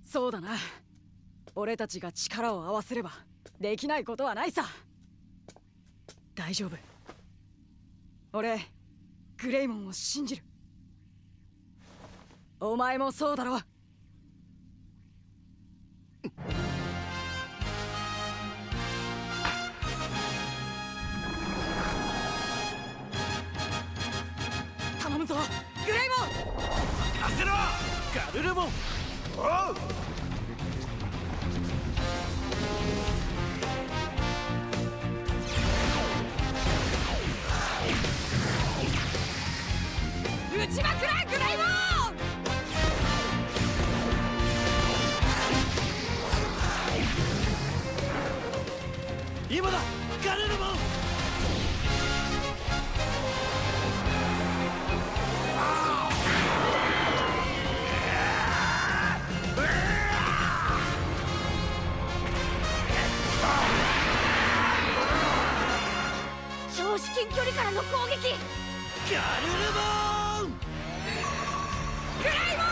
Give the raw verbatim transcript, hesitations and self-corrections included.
そうだな。俺たちが力を合わせればできないことはないさ。大丈夫。俺グレイモンを信じる。お前もそうだろ。頼むぞグレイモン。 任せろガルルモン。おう。 撃ちまくれグレイモン。 今だガルルモン。 超至近距離からの攻撃。 ガルルモン。 グレイモン。